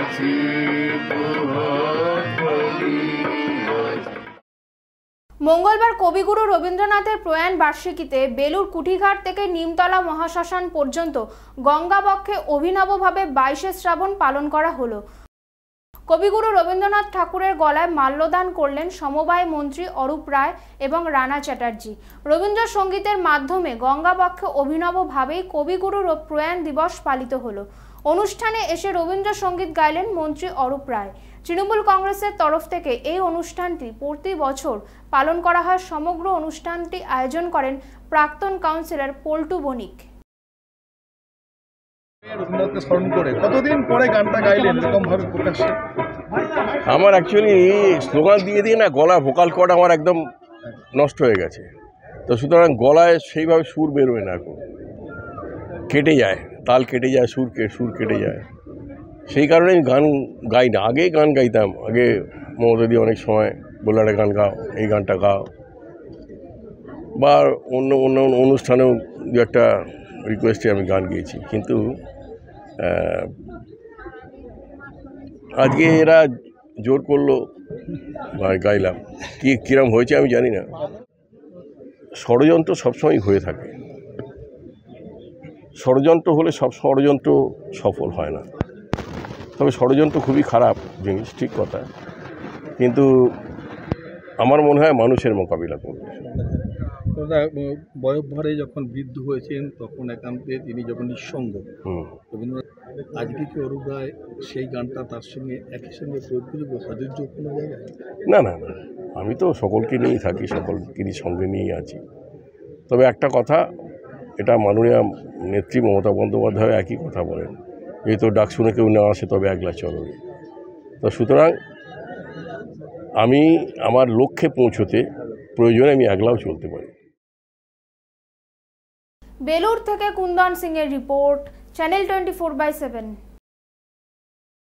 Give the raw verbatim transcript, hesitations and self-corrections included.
মঙ্গলবার কবিগুরু রবীন্দ্রনাথের প্রয়াণ বার্ষিকীতে বেলুর কুঠিঘাট থেকে নিমতলা মহাশ্মশান পর্যন্ত গঙ্গাবক্ষে অভিনবভাবে বাইশে শ্রাবণ পালন করা হলো। কবিগুরু রবীন্দ্রনাথ ঠাকুরের গলায় মাল্যদান করলেন সমবায় মন্ত্রী অরূপ রায় এবং রানা চ্যাটার্জি। রবীন্দ্রসঙ্গীতের মাধ্যমে গঙ্গাবক্ষে অভিনবভাবেই কবিগুরুর প্রয়াণ দিবস পালিত হলো। অনুষ্ঠানে এসে রবীন্দ্রসঙ্গীত গাইলেন মন্ত্রী অরূপ রায়। তৃণমূল কংগ্রেসের তরফ থেকে এই অনুষ্ঠানটি প্রতি বছর পালন করা হয়। সমগ্র অনুষ্ঠানটি আয়োজন করেন প্রাক্তন কাউন্সিলর পল্টু বণিক। রবীন্দ্রনাথকে স্মরণ করে কতদিন পরে গানটা গাইলেন এরকম ভাবে প্রকাশ্যে? আমার অ্যাকচুয়ালি স্লোগান দিয়ে দিয়ে না গলা ভোকাল কর্ড আমার একদম নষ্ট হয়ে গেছে, তো সুতরাং গলায় সেইভাবে সুর বেরোয় না, এখন কেটে যায়, তাল কেটে যায়, সুর সুর কেটে যায়। সেই কারণে আমি গান গাই না। আগে গান গাইতাম, আগে মমতাদি অনেক সময় বললো একটা গান গাও, এই গানটা গাও, বা অন্য অন্য অনুষ্ঠানেও দু একটা রিকোয়েস্টে আমি গান গেয়েছি। কিন্তু আজকে এরা জোর করলো, গাইলাম। কী কীরকম হয়েছে আমি জানি না। ষড়যন্ত্র সবসময় হয়ে থাকে, ষড়যন্ত্র হলে সব ষড়যন্ত্র সফল হয় না। তবে ষড়যন্ত্র খুবই খারাপ জিনিস, ঠিক কথা, কিন্তু আমার মনে হয় মানুষের মোকাবিলা করবে। বয়োভারে যখন বৃদ্ধ হয়েছেন তখন একান্তে তিনি যখন নিঃসঙ্গ, রবীন্দ্রনাথ আজকে কি অরূপ রায় সেই গানটা তার সঙ্গে একই সঙ্গে প্রয়োগ করবে সযোজ্য কোনো জায়গায়? না না না, আমি তো সকলকে নিয়েই থাকি, সকলকে সঙ্গে নিয়েই আছি। তবে একটা কথা, এটা মাননীয় নেত্রী মমতা বন্দ্যোপাধ্যায় একই কথা বলেন, যেহেতু ডাক শুনে কেউ না আসে তবে একলা চলবে। তো সুতরাং আমি আমার লক্ষ্যে পৌঁছতে প্রয়োজনে আমি একলাও চলতে পারি। বেলুর থেকে কুন্দন সিং এর report, channel twenty four by seven.